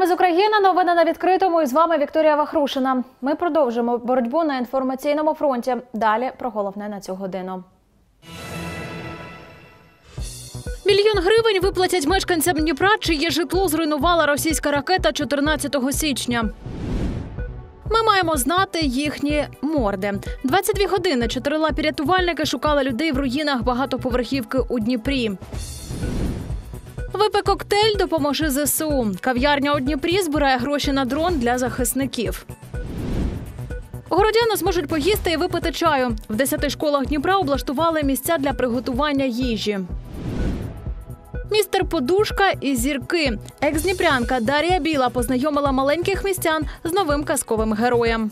Ми з України, новини на відкритому, і з вами Вікторія Вахрушина. Ми продовжимо боротьбу на інформаційному фронті. Далі про головне на цю годину. Мільйон гривень виплатять мешканцям Дніпра, чиє житло зруйнувала російська ракета 14 січня. Ми маємо знати їхні морди. 22 години чотирилапі рятувальники шукали людей в руїнах багатоповерхівки у Дніпрі. Випий коктейль, допоможи ЗСУ. Кав'ярня у Дніпрі збирає гроші на дрон для захисників. Городяни зможуть поїсти і випити чаю. В 10 школах Дніпра облаштували місця для приготування їжі. Містер Подушка і зірки. Екс-дніпрянка Дар'я Біла познайомила маленьких містян з новим казковим героєм.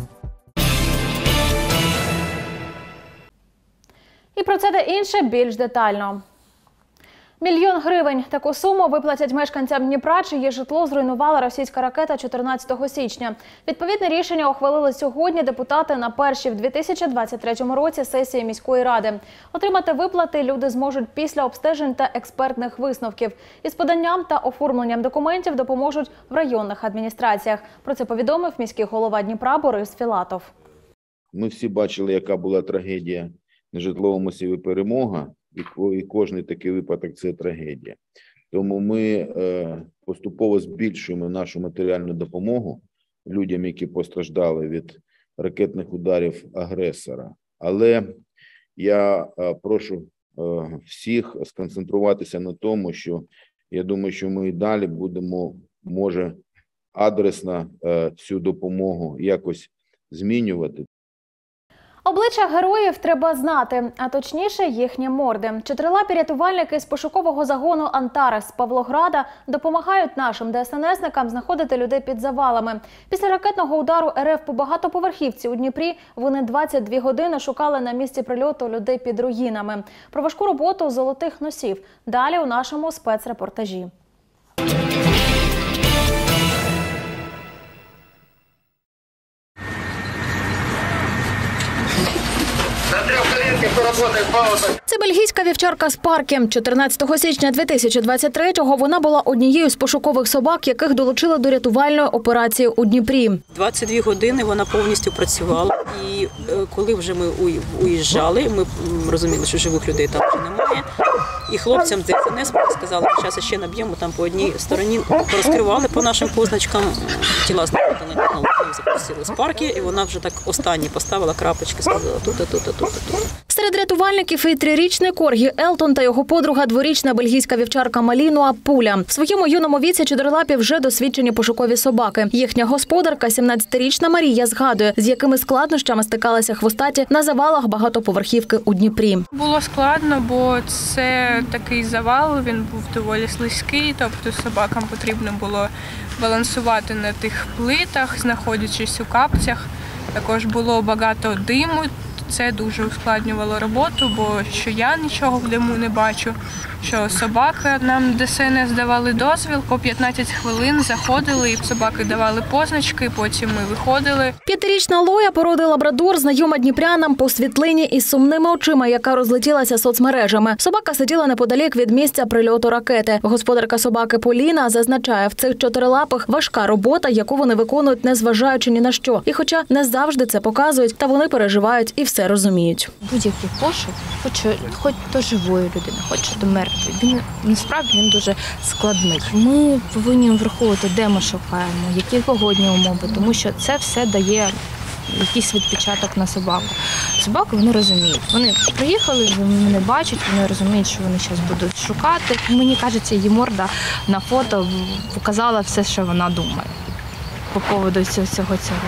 І про це та інше більш детально. 1 мільйон гривень. Таку суму виплатять мешканцям Дніпра, чиє житло зруйнувала російська ракета 14 січня. Відповідне рішення ухвалили сьогодні депутати на першій в 2023 році сесії міської ради. Отримати виплати люди зможуть після обстежень та експертних висновків. Із поданням та оформленням документів допоможуть в районних адміністраціях. Про це повідомив міський голова Дніпра Борис Філатов. Ми всі бачили, яка була трагедія на житловому масиві «Перемога». І кожний такий випадок – це трагедія. Тому ми поступово збільшуємо нашу матеріальну допомогу людям, які постраждали від ракетних ударів агресора. Але я прошу всіх сконцентруватися на тому, що я думаю, що ми і далі будемо, може, адресно цю допомогу якось змінювати. Обличчя героїв треба знати, а точніше їхні морди. Чотирилапі рятувальники з пошукового загону «Антарес» з Павлограда допомагають нашим ДСНСникам знаходити людей під завалами. Після ракетного удару РФ по багатоповерхівці у Дніпрі вони 22 години шукали на місці прильоту людей під руїнами. Про важку роботу золотих носів. Далі у нашому спецрепортажі. Це бельгійська вівчарка Спаркі. 14 січня 2023-го вона була однією з пошукових собак, яких долучили до рятувальної операції у Дніпрі. 22 години вона повністю працювала. І коли вже ми уїжджали, ми розуміли, що живих людей там вже немає. І хлопцям з ДСНС сказали, що зараз ще наб'ємо там по одній стороні, розкривали по нашим позначкам, тіла знаходили, запустили Спаркі, і вона вже так останні поставила крапочки, сказала тут. Серед рятувальників і 3-річний коргі Елтон та його подруга 2-річна бельгійська вівчарка Малінуа Пуля. В своєму юному віці чотирилапі вже досвідчені пошукові собаки. Їхня господарка, 17-річна Марія, згадує, з якими складнощами стикалися хвостаті на завалах багатоповерхівки у Дніпрі. Було складно, бо це такий завал, він був доволі слизький, тобто собакам потрібно було балансувати на тих плитах, знаходячись у капцях. Також було багато диму. Це дуже ускладнювало роботу, бо що я нічого в диму не бачу, що собаки нам ДСНС давали дозвіл, по 15 хвилин заходили, і собаки давали позначки, потім ми виходили. 5-річна Лоя породи лабрадор знайома дніпрянам по світлині із сумними очима, яка розлетілася соцмережами. Собака сиділа неподалік від місця прильоту ракети. Господарка собаки Поліна зазначає, в цих чотирилапих важка робота, яку вони виконують, незважаючи ні на що. І хоча не завжди це показують, та вони переживають і все розуміють. Будь-який пошук, хоч до живої людини, хоч до мертвої, насправді дуже складний. Ми повинні враховувати, де ми шукаємо, які погодні умови, тому що це все дає якийсь відпечаток на собаку. Собаки, вони розуміють. Вони приїхали, вони мене бачать, вони розуміють, що вони зараз будуть шукати. Мені кажеться, її морда на фото показала все, що вона думає по поводу всього цього.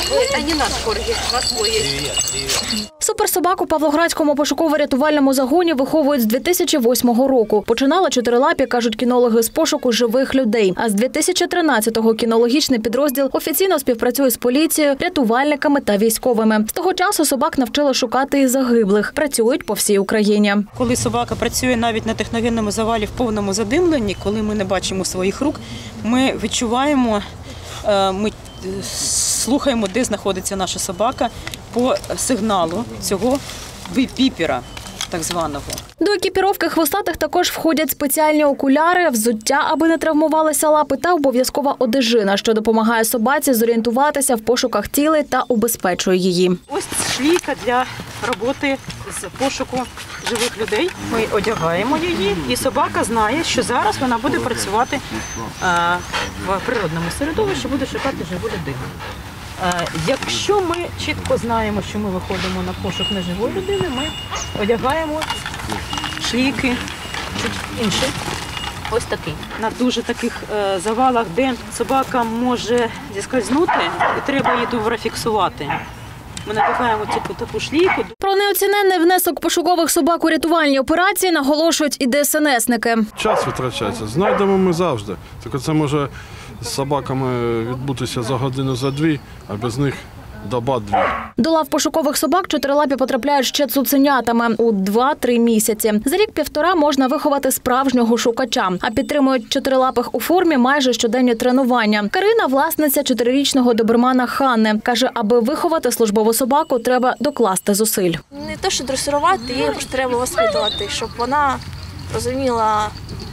Суперсобак у Павлоградському пошуково-рятувальному загоні виховують з 2008 року. Починали чотирилапі, кажуть кінологи, з пошуку живих людей. А з 2013-го кінологічний підрозділ офіційно співпрацює з поліцією, рятувальниками та військовими. З того часу собак навчили шукати і загиблих. Працюють по всій Україні. Коли собака працює навіть на техногенному завалі в повному задимленні, коли ми не бачимо своїх рук, ми відчуваємо, ми слухаємо, де знаходиться наша собака по сигналу цього піпера. так званого. До екіпіровки хвостатих також входять спеціальні окуляри, взуття, аби не травмувалися лапи, та обов'язкова одежина, що допомагає собаці зорієнтуватися в пошуках тіли та убезпечує її. Ось шлійка для роботи з пошуку живих людей. Ми одягаємо її, і собака знає, що зараз вона буде працювати в природному середовищі, буде шукати живу людину. Якщо ми чітко знаємо, що ми виходимо на пошук неживої людини, ми одягаємо шлійки чуть інші. Ось такий. На дуже таких завалах, де собака може зіскользнути, і треба її добре фіксувати. Ми надягаємо таку шлійку. Про неоціненний внесок пошукових собак у рятувальні операції наголошують і ДСНСники. Час витрачається. Знайдемо ми завжди. Тільки це може з собаками відбутися за годину, за дві, а без них доба-дві. До лав пошукових собак чотирилапі потрапляють ще цуценятами у 2-3 місяці. За рік-півтора можна виховати справжнього шукача, а підтримують чотирилапих у формі майже щоденні тренування. Карина – власниця 4-річного добермана Ханни. Каже, аби виховати службову собаку, треба докласти зусиль. Не те, що дресирувати, її просто треба воспитувати, щоб вона розуміла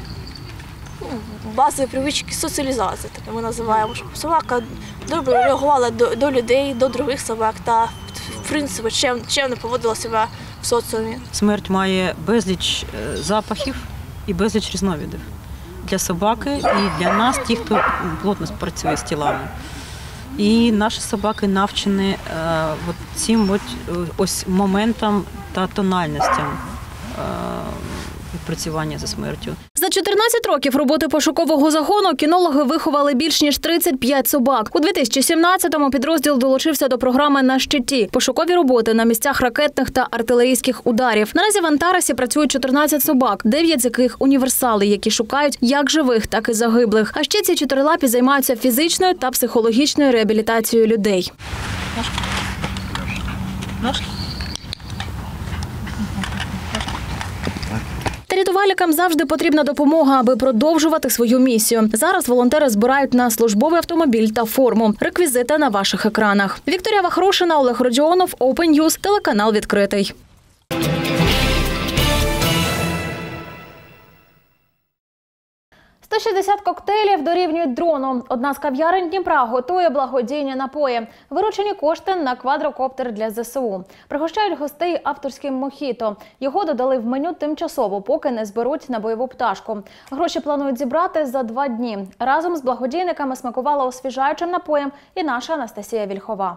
базові привички соціалізації, так ми називаємо, щоб собака добре реагувала до людей, до других собак та, в принципі, чемно поводила себе в соціумі. Смерть має безліч запахів і безліч різновидів для собаки і для нас, ті, хто плотно працює з тілами. І наші собаки навчені цим ось моментам та тональностям відпрацювання за смертю. За 14 років роботи пошукового загону кінологи виховали більш ніж 35 собак. У 2017-му підрозділ долучився до програми «На щиті» – пошукові роботи на місцях ракетних та артилерійських ударів. Наразі в Антаресі працюють 14 собак, 9 з яких – універсали, які шукають як живих, так і загиблих. А ще ці чотирилапі займаються фізичною та психологічною реабілітацією людей. Рятувальникам завжди потрібна допомога, аби продовжувати свою місію. Зараз волонтери збирають на службовий автомобіль та форму. Реквізити на ваших екранах. Вікторія Вахрушина, Олег Родіонов, Open News, телеканал «Відкритий». 160 коктейлів дорівнюють дрону. Одна з кав'ярень Дніпра готує благодійні напої. Виручені кошти на квадрокоптер для ЗСУ. Пригощають гостей авторським мохіто. Його додали в меню тимчасово, поки не зберуть на бойову пташку. Гроші планують зібрати за 2 дні. Разом з благодійниками смакувала освіжаючим напоєм і наша Анастасія Вільхова.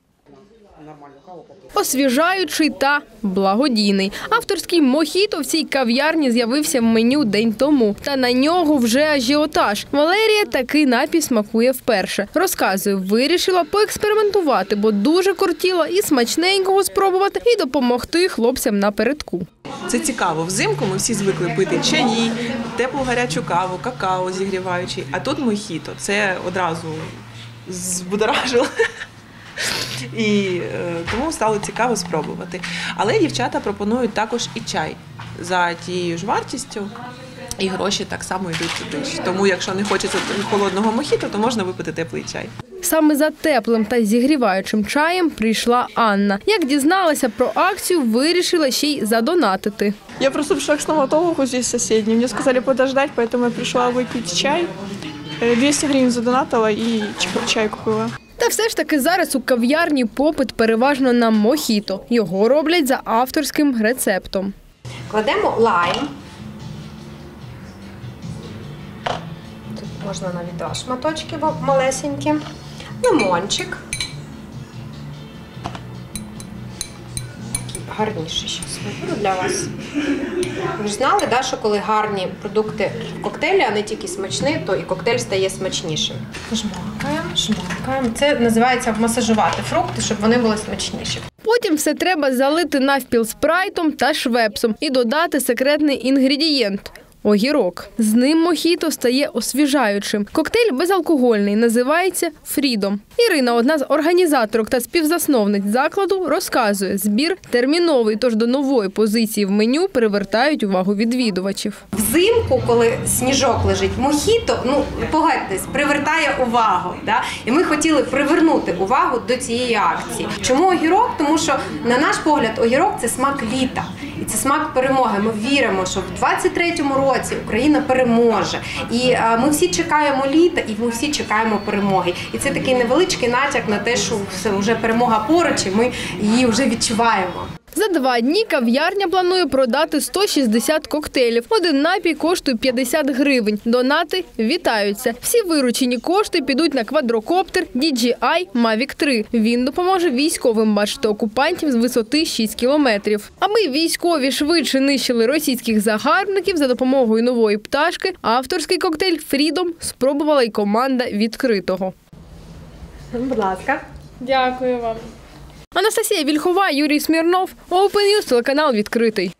Освіжаючий та благодійний. Авторський мохіто в цій кав'ярні з'явився в меню день тому. Та на нього вже ажіотаж. Валерія такий напій смакує вперше. Розказує, вирішила поекспериментувати, бо дуже кортіла і смачненького спробувати, і допомогти хлопцям напередку. Це цікаво. Взимку ми всі звикли пити чаї, теплу гарячу каву, какао зігріваючий. А тут мохіто. Це одразу збудоражило. І тому стало цікаво спробувати. Але дівчата пропонують також і чай за тією ж вартістю, і гроші так само йдуть туди. Тому якщо не хочеться холодного мохіто, то можна випити теплий чай. Саме за теплим та зігріваючим чаєм прийшла Анна. Як дізналася про акцію, вирішила ще й задонатити. Я просто пришла к стоматологу здесь соседней. Мне сказали подождать, поэтому я пришла выпить чай. 200 гривен задонатила и чай купила. Та все ж таки зараз у кав'ярні попит переважно на мохіто. Його роблять за авторським рецептом. Кладемо лайм. Тут можна навіть 2 шматочки малесенькі. Лимончик. Гарніший зараз виберу для вас. Ви ж знали, да, що коли гарні продукти в коктейлі, а не тільки смачні, то і коктейль стає смачнішим. Жмакаємо. Це називається масажувати фрукти, щоб вони були смачніші. Потім все треба залити навпіл спрайтом та швепсом і додати секретний інгредієнт – огірок. З ним мохіто стає освіжаючим. Коктейль безалкогольний, називається «Фрідом». Ірина, одна з організаторок та співзасновниць закладу, розказує, збір терміновий, тож до нової позиції в меню привертають увагу відвідувачів. Взимку, коли сніжок лежить, мохіто, погодьтесь, привертає увагу. Да? І ми хотіли привернути увагу до цієї акції. Чому огірок? Тому що, на наш погляд, огірок – це смак літа. І це смак перемоги. Ми віримо, що в 23-му році Україна переможе. І ми всі чекаємо літа, і ми всі чекаємо перемоги. І це такий невеличкий натяк на те, що вже перемога поруч, і ми її вже відчуваємо. За 2 дні кав'ярня планує продати 160 коктейлів. Один напій коштує 50 гривень. Донати вітаються. Всі виручені кошти підуть на квадрокоптер DJI Mavic 3. Він допоможе військовим бачити окупантів з висоти 6 кілометрів. Аби військові швидше нищили російських загарбників за допомогою нової пташки, авторський коктейль «Фрідом» спробувала й команда «Відкритого». Будь ласка. Дякую вам. Анастасія Вільхова, Юрій Смірнов, Open News, телеканал «Відкритий».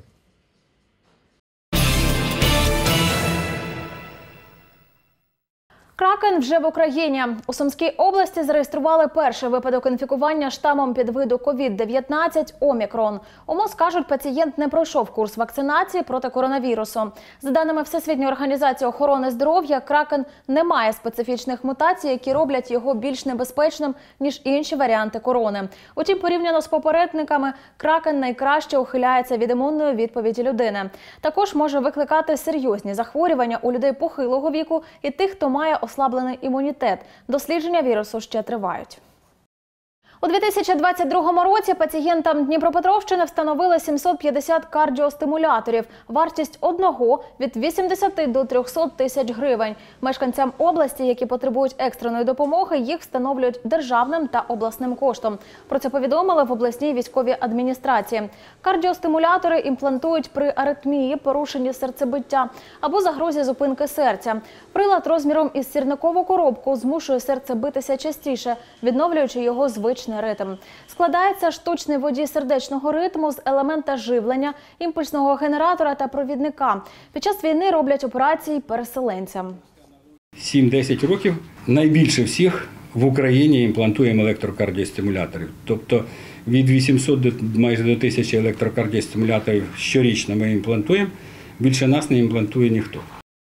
Кракен вже в Україні. У Сумській області зареєстрували перший випадок інфікування штамом підвиду COVID-19 «Омікрон». У МОЗ кажуть, пацієнт не пройшов курс вакцинації проти коронавірусу. За даними Всесвітньої організації охорони здоров'я, Кракен не має специфічних мутацій, які роблять його більш небезпечним, ніж інші варіанти корони. Утім, порівняно з попередниками, Кракен найкраще ухиляється від імунної відповіді людини. Також може викликати серйозні захворювання у людей похилого віку і тих, хто має ослаблений імунітет. Дослідження вірусу ще тривають. У 2022 році пацієнтам Дніпропетровщини встановили 750 кардіостимуляторів. Вартість одного – від 80 до 300 тисяч гривень. Мешканцям області, які потребують екстреної допомоги, їх встановлюють державним та обласним коштом. Про це повідомили в обласній військовій адміністрації. Кардіостимулятори імплантують при аритмії, порушенні серцебиття або загрозі зупинки серця. Прилад розміром із сірникову коробку змушує серце битися частіше, відновлюючи його звичний ритм. Складається штучний водій сердечного ритму з елемента живлення, імпульсного генератора та провідника. Під час війни роблять операції переселенцям. 7-10 років найбільше всіх в Україні імплантуємо електрокардіостимуляторів. Тобто від 800 до майже до 1000 електрокардіостимуляторів щорічно ми імплантуємо. Більше нас не імплантує ніхто.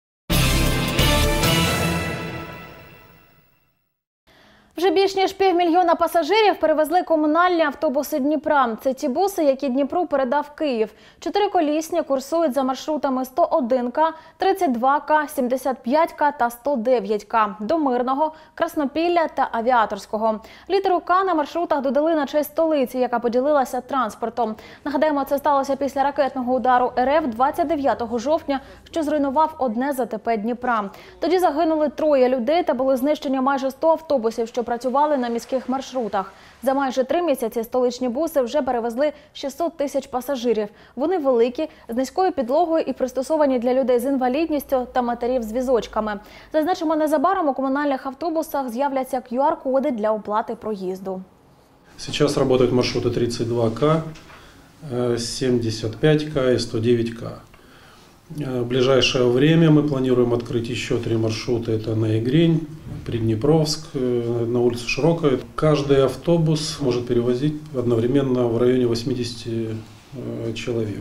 Вже більш ніж 500 000 пасажирів перевезли комунальні автобуси Дніпра. Це ті буси, які Дніпру передав Київ. 4-колісні курсують за маршрутами 101К, 32К, 75К та 109К до Мирного, Краснопілля та Авіаторського. Літеру К на маршрутах додали на честь столиці, яка поділилася транспортом. Нагадаємо, це сталося після ракетного удару РФ 29 жовтня, що зруйнував одне з АТП Дніпра. Тоді загинули 3 людей та були знищені майже 100 автобусів, що працювали на міських маршрутах. За майже 3 місяці столичні буси вже перевезли 600 тисяч пасажирів. Вони великі, з низькою підлогою і пристосовані для людей з інвалідністю та матерів з візочками. Зазначимо, незабаром у комунальних автобусах з'являться QR-коди для оплати проїзду. Сейчас работают маршруты 32К, 75К и 109К. В ближайшее время мы планируем открыть еще 3 маршрута. Это на Игрень, Приднепровск, на улицу Широкая. Каждый автобус может перевозить одновременно в районе 80 человек.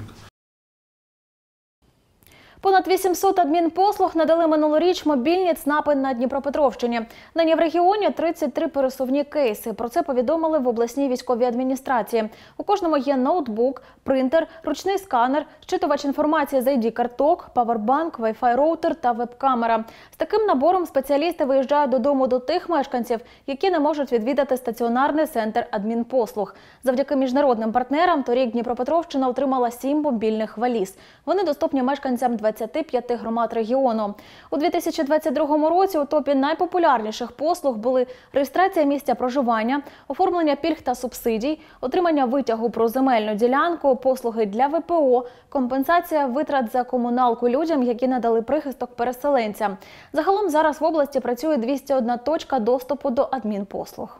Понад 800 адмінпослуг надали минулоріч мобільні ЦНАПи на Дніпропетровщині. Нині в регіоні 33 пересувні кейси. Про це повідомили в обласній військовій адміністрації. У кожному є ноутбук, принтер, ручний сканер, щитувач інформації з ID-карток, павербанк, Wi-Fi-роутер та веб-камера. З таким набором спеціалісти виїжджають додому до тих мешканців, які не можуть відвідати стаціонарний центр адмінпослуг. Завдяки міжнародним партнерам торік Дніпропетровщина отримала 7 мобільних валіз. Вони доступні мешканцям 25 громад регіону. У 2022 році у топі найпопулярніших послуг були реєстрація місця проживання, оформлення пільг та субсидій, отримання витягу про земельну ділянку, послуги для ВПО, компенсація витрат за комуналку людям, які надали прихисток переселенцям. Загалом зараз в області працює 201 точка доступу до адмінпослуг.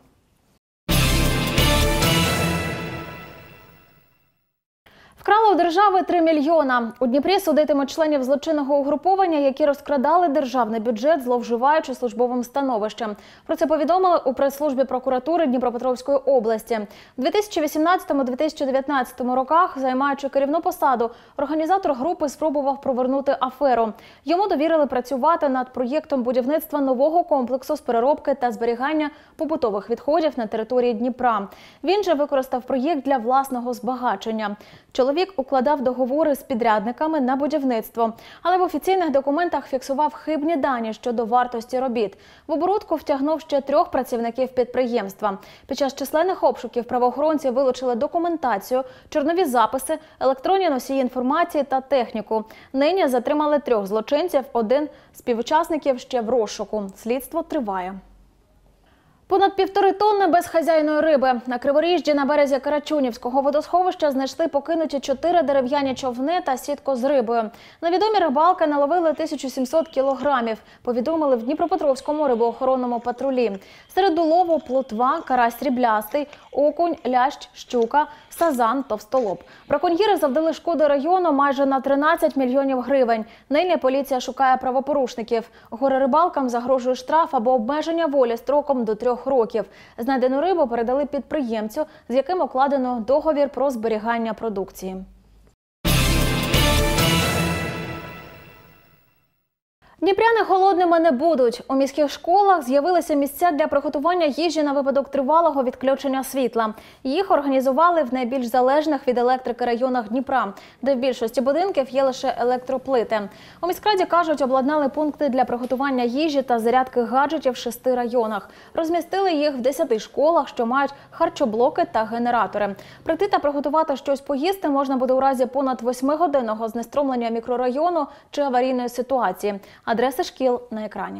Вкрали у держави 3 мільйона. У Дніпрі судитимуть членів злочинного угруповання, які розкрадали державний бюджет, зловживаючи службовим становищем. Про це повідомили у прес-службі прокуратури Дніпропетровської області. У 2018-2019 роках, займаючи керівну посаду, організатор групи спробував провернути аферу. Йому довірили працювати над проєктом будівництва нового комплексу з переробки та зберігання побутових відходів на території Дніпра. Він же використав проєкт для власного збагачення. Чоловік у укладав договори з підрядниками на будівництво, але в офіційних документах фіксував хибні дані щодо вартості робіт. В оборудку втягнув ще 3 працівників підприємства. Під час численних обшуків правоохоронці вилучили документацію, чорнові записи, електронні носії інформації та техніку. Нині затримали 3 злочинців, 1 з співучасників ще в розшуку. Слідство триває. Понад 1,5 тонни безхазяйної риби. На Криворіжжі на березі Карачунівського водосховища знайшли покинуті 4 дерев'яні човни та сітку з рибою. Невідомі рибалки наловили 1700 кілограмів, повідомили в Дніпропетровському рибоохоронному патрулі. Серед улову плотва, карась сріблястий, окунь, лящ, щука, сазан, товстолоб. Браконьєри завдали шкоди району майже на 13 мільйонів гривень. Нині поліція шукає правопорушників. Горе-рибалкам загрожує штраф або обмеження волі строком до 3 років. Знайдену рибу передали підприємцю, з яким укладено договір про зберігання продукції. Дніпряни голодними не будуть. У міських школах з'явилися місця для приготування їжі на випадок тривалого відключення світла. Їх організували в найбільш залежних від електрики районах Дніпра, де в більшості будинків є лише електроплити. У міськраді, кажуть, обладнали пункти для приготування їжі та зарядки гаджетів в 6 районах. Розмістили їх в 10 школах, що мають харчоблоки та генератори. Прийти та приготувати щось поїсти можна буде у разі понад 8-годинного знеструмлення мікрорайону чи аварійної ситуації. Адреси шкіл на екрані.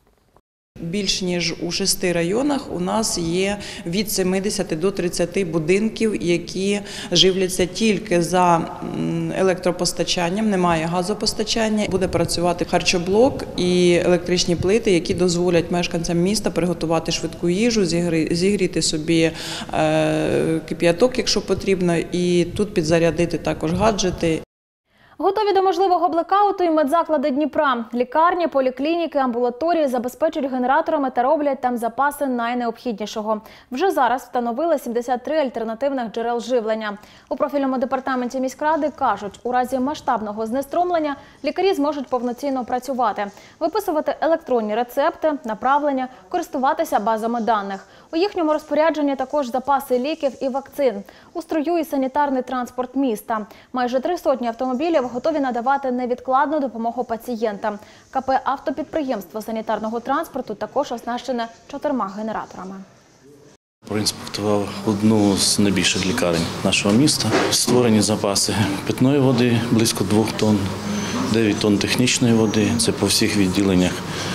Більш ніж у 6 районах у нас є від 70 до 30 будинків, які живляться тільки за електропостачанням, немає газопостачання. Буде працювати харчоблок і електричні плити, які дозволять мешканцям міста приготувати швидку їжу, зігріти собі кип'яток, якщо потрібно, і тут підзарядити також гаджети. Готові до можливого блекауту і медзаклади Дніпра. Лікарні, поліклініки, амбулаторії забезпечують генераторами та роблять там запаси найнеобхіднішого. Вже зараз встановили 73 альтернативних джерел живлення. У профільному департаменті міськради кажуть, у разі масштабного знеструмлення лікарі зможуть повноцінно працювати, виписувати електронні рецепти, направлення, користуватися базами даних. У їхньому розпорядженні також запаси ліків і вакцин. У строю і санітарний транспорт міста. Майже 300 автомобілів готові надавати невідкладну допомогу пацієнтам. КП «Автопідприємство санітарного транспорту» також оснащене 4 генераторами. Проінспектував одну з найбільших лікарень нашого міста. Створені запаси питної води близько 2 тонн, 9 тонн технічної води. Це по всіх відділеннях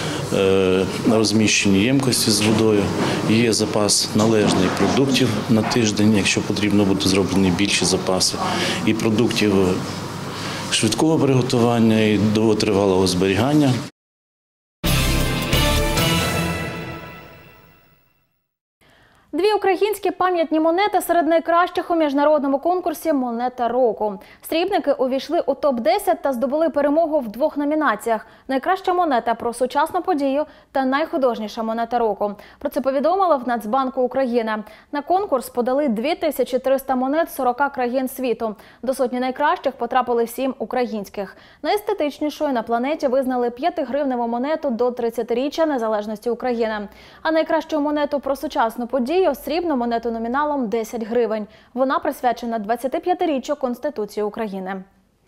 розміщені ємкості з водою. Є запас належний продуктів на тиждень, якщо потрібно буде зроблені більші запаси. І продуктів швидкого приготування і довготривалого зберігання. Дві українські пам'ятні монети серед найкращих у міжнародному конкурсі «Монета року». Срібники увійшли у топ-10 та здобули перемогу в 2 номінаціях – «Найкраща монета про сучасну подію» та «Найхудожніша монета року». Про це повідомили в Нацбанку України. На конкурс подали 2300 монет з 40 країн світу. До сотні найкращих потрапили 7 українських. Найестетичнішою на планеті визнали 5-гривневу монету до 30-річчя незалежності України. А найкращу монету про сучасну подію – срібну монету номіналом 10 гривень. Вона присвячена 25-річчю Конституції України.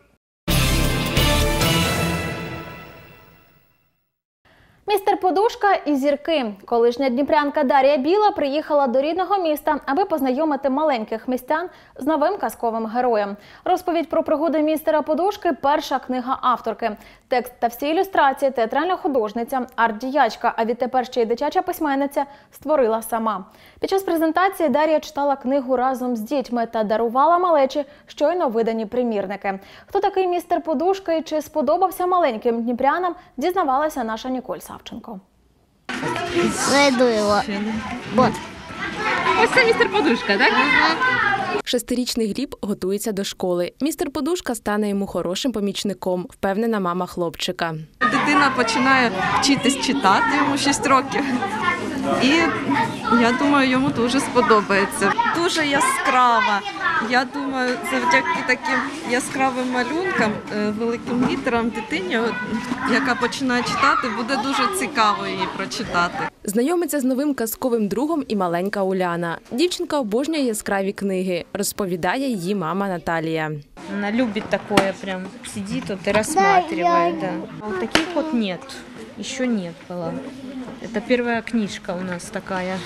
Містер Подушка і зірки. Колишня дніпрянка Дар'я Біла приїхала до рідного міста, аби познайомити маленьких містян з новим казковим героєм. Розповідь про пригоди містера Подушки – перша книга авторки. Текст та всі ілюстрації театральна художниця, арт-діячка, а відтепер ще й дитяча письменниця створила сама. Під час презентації Дар'я читала книгу разом з дітьми та дарувала малечі щойно видані примірники. Хто такий містер Подушка і чи сподобався маленьким дніпрянам, дізнавалася наша Ніколь Савченко. Найду його. Вот. Ось це містер Подушка, так? Ага. 6-річний Гліб готується до школи. Містер Подушка стане йому хорошим помічником, впевнена мама хлопчика. Дитина починає вчитись читати, йому 6 років. І я думаю, йому дуже сподобається. дуже яскрава. Я думаю, завдяки таким яскравим малюнкам, великим літерам дитині, яка починає читати, буде дуже цікаво її прочитати. Знайомиться з новим казковим другом і маленька Уляна. Дівчинка обожнює яскраві книги, розповідає її мама Наталія. Она любит такое, прям сидит вот и рассматривает. Да. А вот таких вот нет, еще нет было. Это первая книжка у нас такая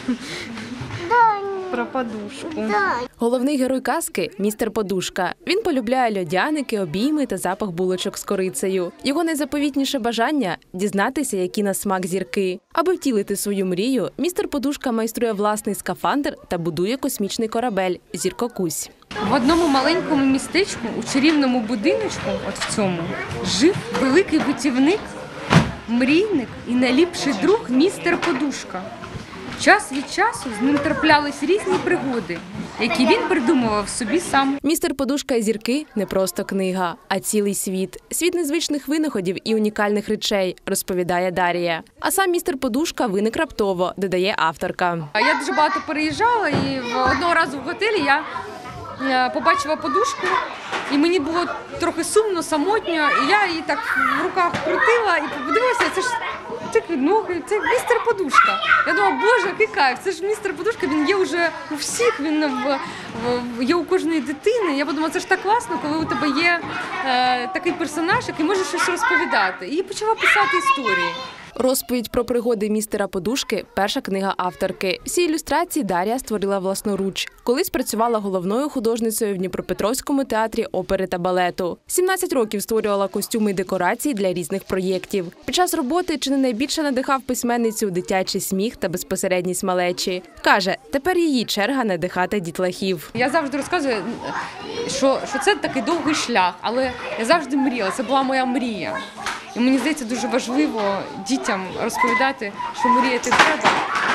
про подушку. Головний герой казки – містер Подушка. Він полюбляє льодяники, обійми та запах булочок з корицею. Його найзаповітніше бажання – дізнатися, які на смак зірки. Аби втілити свою мрію, містер Подушка майструє власний скафандр та будує космічний корабель – «Зіркокусь». В одному маленькому містечку, у чарівному будиночку, от в цьому, жив великий путівник, мрійник і найліпший друг містер Подушка. Час від часу з ним траплялись різні пригоди, які він придумував собі сам. «Містер Подушка і зірки» – не просто книга, а цілий світ. Світ незвичних винаходів і унікальних речей, розповідає Дар'я. А сам містер Подушка виник раптово, додає авторка. Я дуже багато переїжджала і одного разу в готелі я побачила подушку, і мені було трохи сумно, самотньо, і я її так в руках крутила і подивилася, це ж такі ноги, це містер Подушка. Я думала, боже, який кайф, це ж містер Подушка, він є вже у всіх, він є у кожної дитини. Я подумала, це ж так класно, коли у тебе є такий персонаж, який може щось розповідати. І почала писати історії. Розповідь про пригоди містера Подушки – перша книга авторки. Всі ілюстрації Дар'я створила власноруч. Колись працювала головною художницею в Дніпропетровському театрі опери та балету. 17 років створювала костюми і декорації для різних проєктів. Під час роботи чи не найбільше надихав письменницю дитячий сміх та безпосередність малечі. Каже, тепер її черга надихати дітлахів. Я завжди розказую, що це такий довгий шлях, але я завжди мріяла, це була моя мрія. І мені здається, дуже важливо дітям розповідати, що мріяти треба.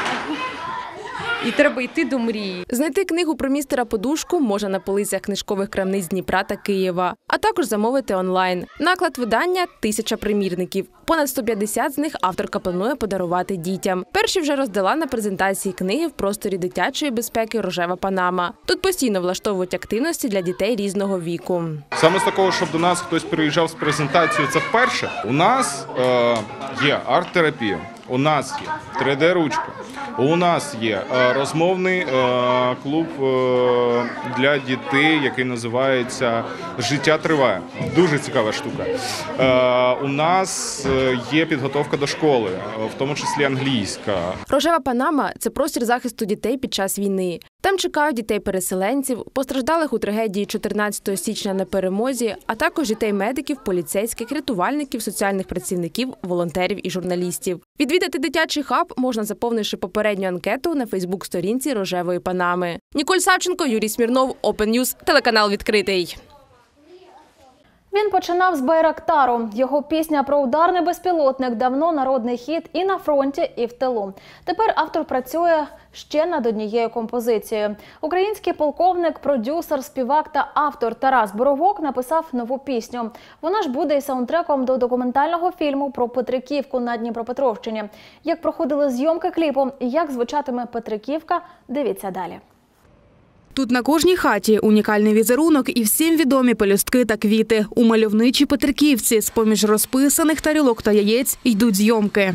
І треба йти до мрії. Знайти книгу про містера Подушку можна на полицях книжкових крамниць Дніпра та Києва, а також замовити онлайн. Наклад видання – 1000 примірників. Понад 150 з них авторка планує подарувати дітям. Перші вже роздала на презентації книги в просторі дитячої безпеки «Рожева Панама». Тут постійно влаштовують активності для дітей різного віку. Саме з такого, щоб до нас хтось приїжджав з презентацією, це вперше. У нас є арт-терапія, у нас є 3D-ручка. У нас є розмовний клуб для дітей, який називається «Життя триває». Дуже цікава штука. У нас є підготовка до школи, в тому числі англійська. «Рожева Панама» – це простір захисту дітей під час війни. Там чекають дітей-переселенців, постраждалих у трагедії 14 січня на Перемозі, а також дітей-медиків, поліцейських, рятувальників, соціальних працівників, волонтерів і журналістів. Відвідати дитячий хаб можна, заповнивши попередню анкету на фейсбук-сторінці «Рожевої Панами». Ніколь Савченко, Юрій Смірнов, Open News, телеканал «Відкритий». Він починав з Байрактару. Його пісня про ударний безпілотник давно народний хіт і на фронті, і в тилу. Тепер автор працює ще над однією композицією. Український полковник, продюсер, співак та автор Тарас Боровок написав нову пісню. Вона ж буде і саундтреком до документального фільму про Петриківку на Дніпропетровщині. Як проходили зйомки кліпу і як звучатиме Петриківка, дивіться далі. Тут на кожній хаті унікальний візерунок і всім відомі пелюстки та квіти. У мальовничій Петриківці з-поміж розписаних тарілок та яєць йдуть зйомки.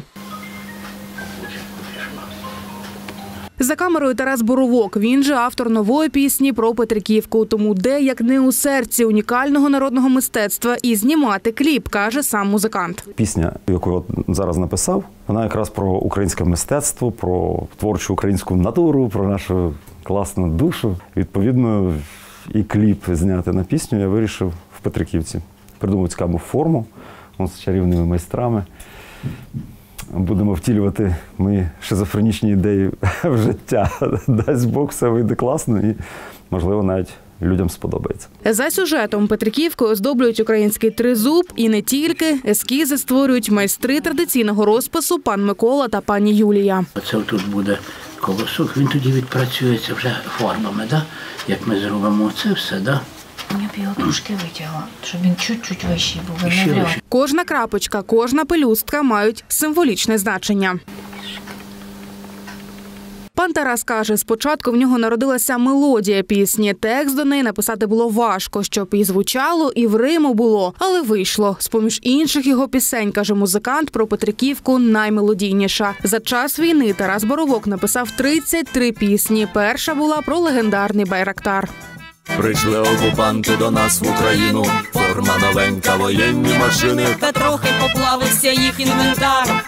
За камерою Тарас Боровок. Він же автор нової пісні про Петриківку. Тому де, як не у серці унікального народного мистецтва, і знімати кліп, каже сам музикант. Пісня, яку я зараз написав, вона якраз про українське мистецтво, про творчу українську натуру, про нашу класну душу. Відповідно, і кліп зняти на пісню я вирішив в Петриківці. Придумав цікаву форму з чарівними майстрами. Будемо втілювати мої шизофренічні ідеї в життя. Дасть Бог, все вийде класно і, можливо, навіть людям сподобається. За сюжетом Петриківкою оздоблюють український тризуб і не тільки. Ескізи створюють майстри традиційного розпису пан Микола та пані Юлія. Оце тут буде колосок, він тоді відпрацюється вже формами, да? Як ми зробимо це все, да? Я б його трошки витягла, щоб він чуть-чуть вищий був. Кожна крапочка, кожна пелюстка мають символічне значення. Пан Тарас каже, спочатку в нього народилася мелодія пісні. Текст до неї написати було важко, щоб і звучало, і в риму було. Але вийшло. З-поміж інших його пісень, каже музикант, про Петриківку наймелодійніша. За час війни Тарас Боровок написав 33 пісні. Перша була про легендарний Байрактар. Прийшли окупанти до нас в Україну, форма новенька, воєнні машини. Та трохи поплавився їх інвентар.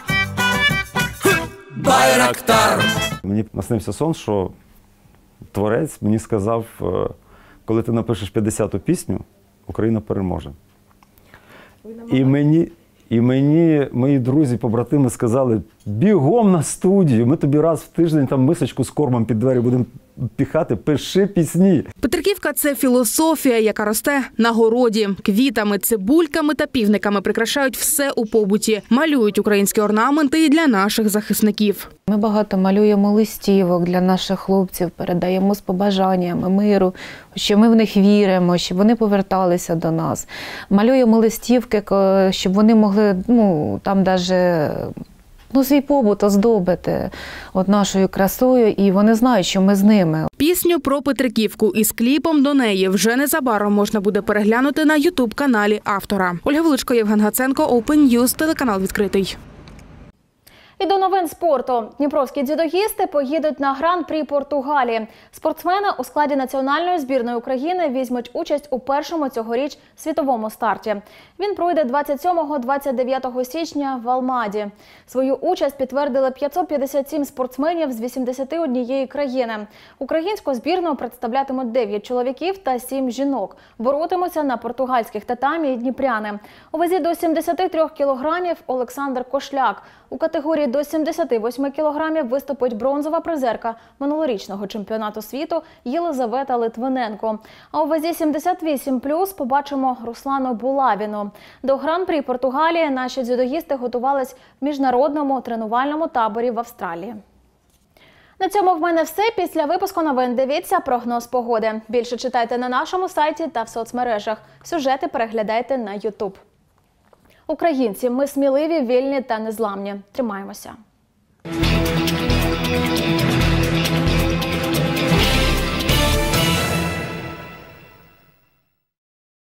Байрактар! Мені наснився сон, що творець мені сказав, коли ти напишеш 50-ту пісню, Україна переможе. І мені мої друзі-побратими сказали, бігом на студію, ми тобі раз в тиждень там мисочку з кормом під двері будемо піхати, пиши пісні. Петриківка – це філософія, яка росте на городі. Квітами, цибульками та півниками прикрашають все у побуті. Малюють українські орнаменти і для наших захисників. Ми багато малюємо листівок для наших хлопців, передаємо з побажаннями миру, що ми в них віримо, щоб вони поверталися до нас. Малюємо листівки, щоб вони могли, там даже свій побут оздобити нашою красою, і вони знають, що ми з ними. Пісню про Петриківку із кліпом до неї вже незабаром можна буде переглянути на ютуб-каналі автора. Ольга Величко, Євген Гаценко, Open News, телеканал «Відкритий». І до новин спорту. Дніпровські дзюдоїсти поїдуть на Гран-прі Португалії. Спортсмени у складі національної збірної України візьмуть участь у першому цьогоріч світовому старті. Він пройде 27-29 січня в Алмаді. Свою участь підтвердили 557 спортсменів з 81 країни. Українську збірну представлятимуть 9 чоловіків та 7 жінок. Боротимуться на португальських татамі і дніпряни. У вазі до 73 кілограмів Олександр Кошляк. У категорії до 78 кілограмів виступить бронзова призерка минулорічного чемпіонату світу Єлизавета Литвиненко. А у вазі 78+, побачимо Руслану Булавіну. До Гран-прі Португалії наші дзюдоїсти готувались в міжнародному тренувальному таборі в Австралії. На цьому в мене все. Після випуску новин дивіться прогноз погоди. Більше читайте на нашому сайті та в соцмережах. Сюжети переглядайте на YouTube. Українці, ми сміливі, вільні та незламні. Тримаємося.